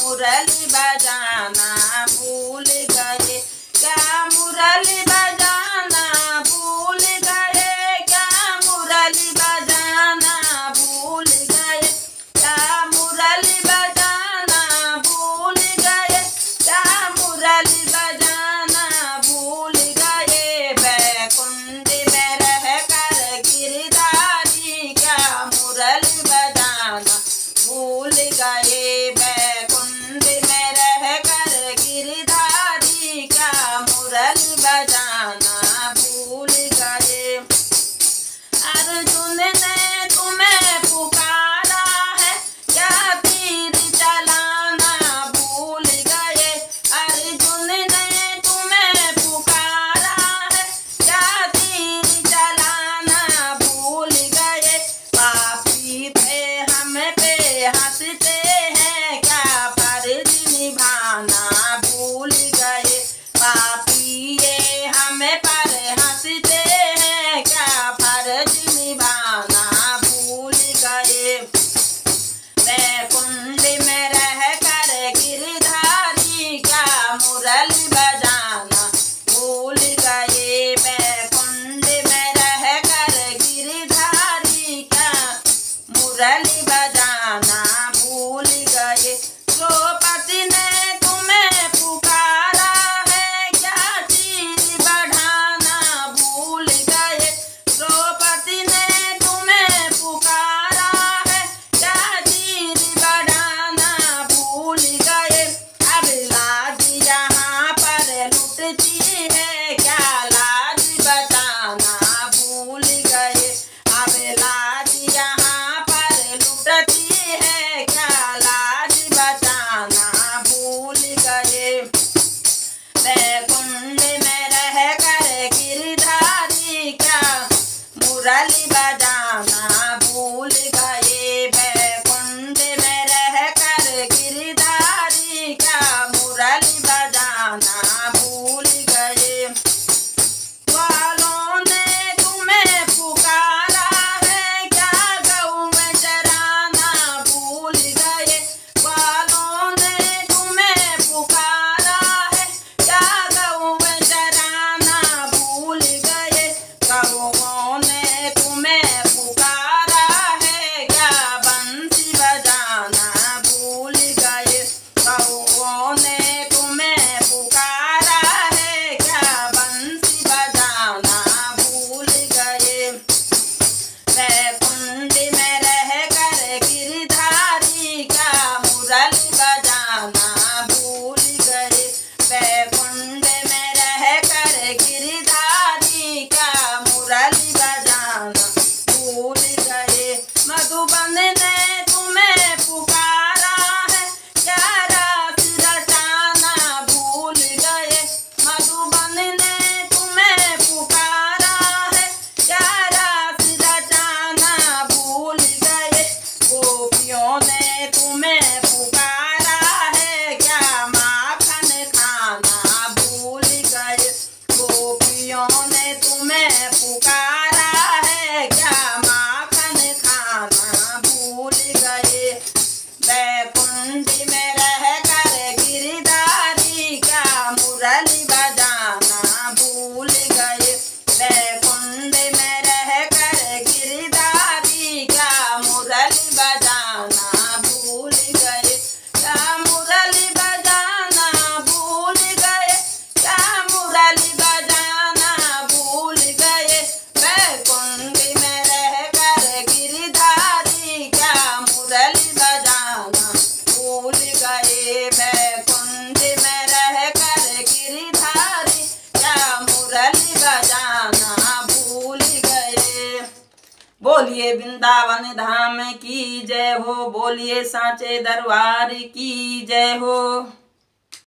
मुरली बजाना भूल गए, क्या मुरली बजाना भूल गए, क्या मुरली बजाना भूल गए, क्या मुरली बजाना भूल गए, क्या मुरली बजाना भूल गए। बैकुंठ में रह कर गिरधारी क्या मुरली बजाना भूल गए, बैकुंठ में रह कर गिरधारी क्या मुरली बजाना भूल गए। अर्जुन ने तुम्हें पुकारा है, क्या तीर चलाना भूल गए, अर्जुन ने तुम्हें पुकारा है, क्या तीर चलाना भूल गए। पापी थे हम पे हंसते हैं, क्या फर्ज निभाना भूल गए, पापी ये हमें पर हंसते हैं, क्या फर्ज निभाना भूल गए। बैकुंठ में रह कर गिरधारी क्या मुरली बजाना भूल गए, बैकुंठ में रह कर गिरधारी क्या मुरली बजाना भूल गए। द्रौपदी ने तुम्हें पुकारा है, क्या चीज बढ़ाना भूल गए, द्रौपदी ने तुम्हें पुकारा है, क्या चीज बढ़ाना भूल गए। अब लाज यहाँ पर लुटती है, क्या लाज बचाना भूल गए, अब लाज यहाँ पर लुटती है, क्या लाज बचाना भूल गए। बैकुंठ में रह कर गिरधारी क्या मुरली बजाना भूल गए, बैकुंठ में रह कर गिरधारी क्या मुरली बजाना भूल गए। ग्वालों ने तुम्हें पुकारा है, क्या गऊ में चराना भूल गए, ग्वालों ने तुम्हें पुकारा है, क्या गऊ में चराना भूल गए। गऊओं ने तुम्हें पुकारा है, क्या बंसी बजाना भूल गए, गऊओं ने तुम्हें पुकारा है, क्या बंसी बजाना भूल गए। बैकुंठ में रह कर गिरधारी क्या मुरली बजाना भूल गए, बैकुंठ में रह कर गिरधारी क्या मुरली बजाना भूल गए। मधुबन ने तुम्हें पुकारा है, क्या रास रचाना भूल गए, मधुबन ने तुम्हें पुकारा है, क्या रास रचाना भूल गए। गोपियों ने तुम्हें पुकारा है, क्या माखन खाना भूल गए, गोपियों ने तुम्हें पुकारा है, क्या माखन खाना भूल गए। बैकुंठ में रह कर गिरधारी क्या मुरली बजाना भूल गए, बैकुंठ में रह कर गिरधारी क्या मुरली बजाना भूल गए, क्या मुरली बजाना भूल गए, क्या मुरली बजाना भूल गए। बैकुंठ में रह कर गिरधारी क्या मुरली बजाना भूल गए, बैकुंठ में रह कर गिरधारी क्या मुरली बजाना भूल गए। बोलिए वृंदावन धाम की जय हो, बोलिए सांचे दरबार की जय हो।